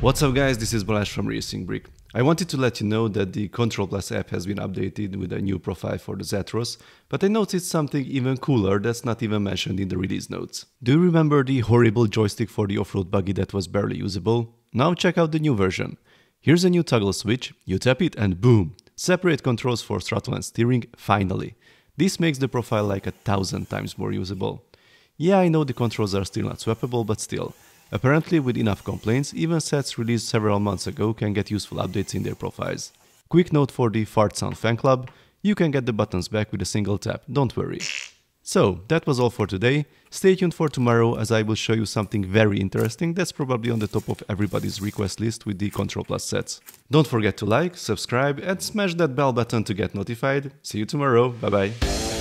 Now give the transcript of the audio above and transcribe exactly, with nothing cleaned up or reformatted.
What's up guys, this is Balázs from Racing Brick. I wanted to let you know that the Control Plus app has been updated with a new profile for the Zetros, but I noticed something even cooler that's not even mentioned in the release notes. Do you remember the horrible joystick for the Off-Road Buggy that was barely usable? Now check out the new version. Here's a new toggle switch, you tap it and boom! Separate controls for throttle and steering, finally. This makes the profile like a thousand times more usable. Yeah, I know the controls are still not swappable, but still. Apparently, with enough complaints, even sets released several months ago can get useful updates in their profiles. Quick note for the Fart Sound fan club, you can get the buttons back with a single tap, don't worry. So, that was all for today. Stay tuned for tomorrow as I will show you something very interesting that's probably on the top of everybody's request list with the Control Plus sets. Don't forget to like, subscribe and smash that bell button to get notified. See you tomorrow, bye bye.